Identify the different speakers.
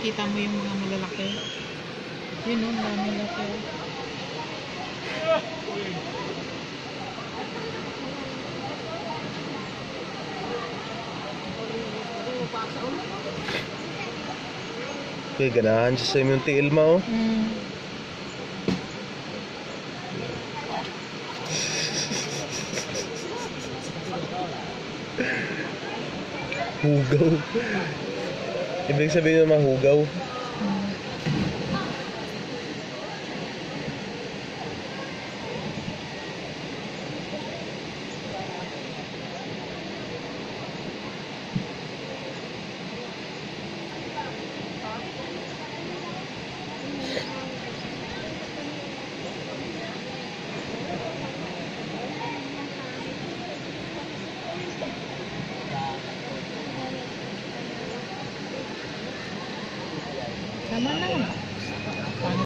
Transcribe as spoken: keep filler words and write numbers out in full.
Speaker 1: makikita mo yung mga malalaki. Yun o, dami laki.
Speaker 2: Kaya ganahan siya sa imong tiil mo.
Speaker 1: Hmm.
Speaker 2: Hugaw. Ibig sabihin naman hugaw.
Speaker 1: Tama na.